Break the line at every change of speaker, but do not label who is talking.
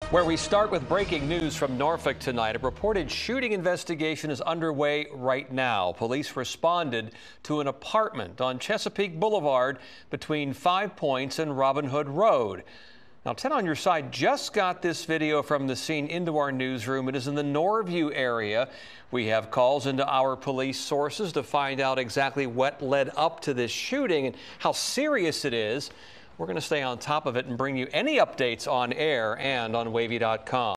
Where we start with breaking news from Norfolk tonight. A reported shooting investigation is underway right now. Police responded to an apartment on Chesapeake Boulevard between 5 Points and Robin Hood Road. Now, 10 on your side just got this video from the scene into our newsroom. It is in the Norview area. We have calls into our police sources to find out exactly what led up to this shooting and how serious it is. We're going to stay on top of it and bring you any updates on air and on Blvd.com.